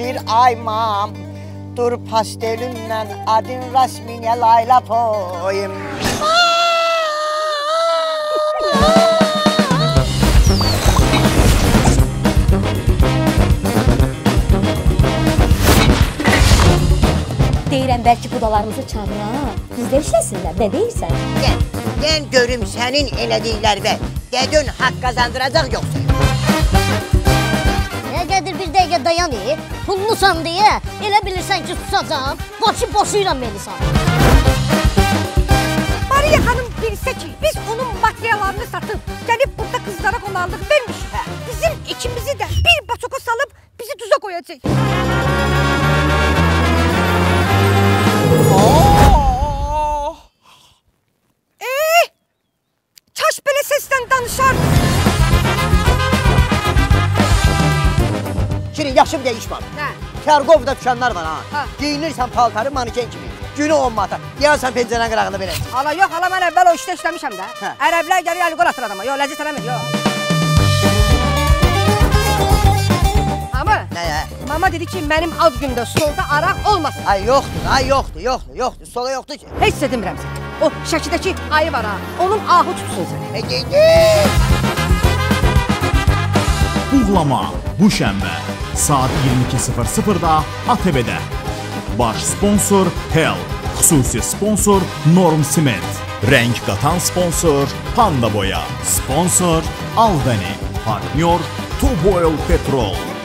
bir aymam. Dur pastelimle adın resmine layla koyayım. Deyirəm, bəlkə qudalarımızı çağıra, bizdə işləsinlər, nə deyirsən? Gel görüm senin elədiklərinə dedin haqq qazandıracaq yoxsa? Nə qədir bir dəqiqə dayan, pullusan deyə elə bilirsən ki susacam, boşuyla məni sən. Mariya xanım bilsə ki, biz onun materiallarını satıb, gəlib burada qızlara qonaqlıq vermişik. Bizim ikimizi də bir baçoka salıb bizi tuza qoyacaq. Kaş belə səsdən danışar. Şirin, yaxşı bir də iş var. Nə? Kargovda dükanlar var ha. Ha. Giyinirsən paltarı maniken kimi. Günü 10 manata. Deyərsən pencərənin qırağında verəcək. Ala yox, ala mən əvvəl o işdə işləmişəm də. Hə. Ərəblər gəlir əl-qol atır adama. Yox, ləzzət eləmir, yox. Ama Nəyə? mama dedi ki, mənim ad gündə stolda araq olmasın. Ay yoxdur. Sola yoxdur ki. Heç sizə demirəm sən. O Şəkidəki ayı var ha, onun ahı tutsun səni. Buğlama bu şənbə saat 22:00-da ATV-də. Baş sponsor Hell, xüsusi sponsor Norm Siment, rəng qatan sponsor Panda Boya, sponsor Aldani, partnyor Tuboil Petrol.